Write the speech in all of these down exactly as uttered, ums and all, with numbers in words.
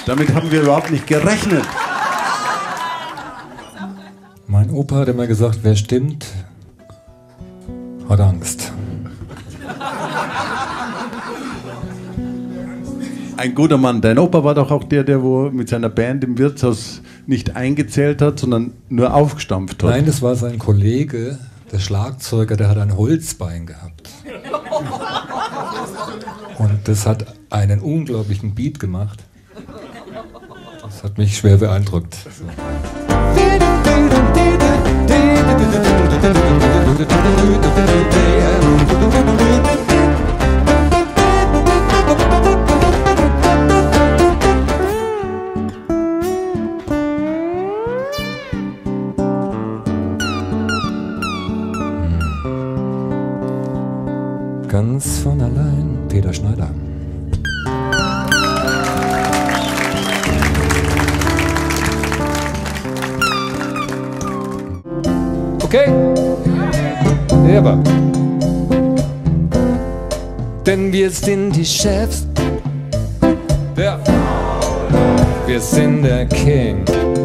Damit haben wir überhaupt nicht gerechnet. Mein Opa hat immer gesagt, wer stimmt, hat Angst. Ein guter Mann. Dein Opa war doch auch der, der wo mit seiner Band im Wirtshaus nicht eingezählt hat, sondern nur aufgestampft hat. Nein, das war sein Kollege, der Schlagzeuger, der hat ein Holzbein gehabt. Und das hat einen unglaublichen Beat gemacht. Das hat mich schwer beeindruckt. So. Ganz von allein, Peter Schneider. Okay? Ja, aber. Denn wir sind die Chefs. Ja. Wir sind der King.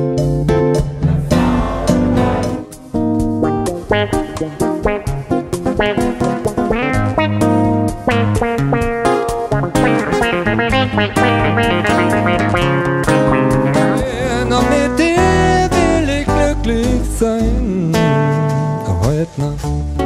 Noch mit dir will ich glücklich sein. Heute Nacht.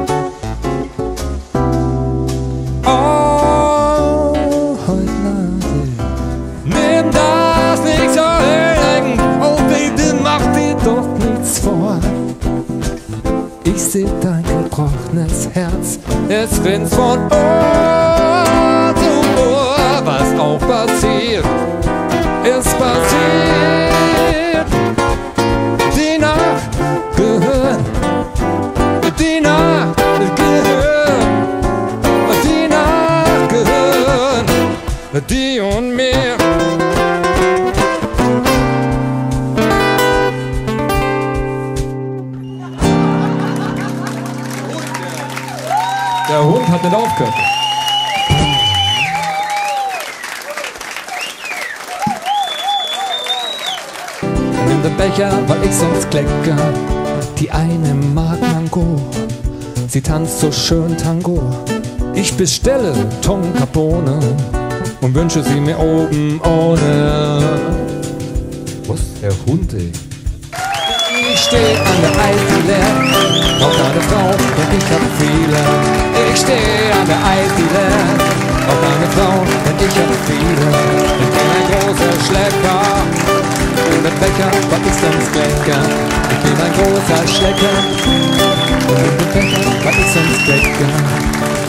Oh, heute Nacht. Nimm das nicht so eng. Oh, bitte mach dir doch nichts vor. Ich seh dein gebrochenes Herz. Es rinnt von Ohr zu Ohr. Was auch passiert, es passiert. Die Nacht gehört, die Nacht gehört, die Nacht gehört, die und mir. Der Hund hat nicht aufgehört. Nimm den Becher, weil ich sonst klecke. Die eine mag Mango, sie tanzt so schön Tango. Ich bestelle Tonkapone und wünsche sie mir oben ohne. Was, der Hund, ey? Ich steh an der Eifel, auf eine Frau und ich hab viele. Ich steh an der Eifel, auf eine Frau und ich hab viele. Ich bin ein großer Schlecker, und der Becher, was ist sonst lecker? Ich bin ein großer Schlecker, und der Becher, was ist sonst lecker?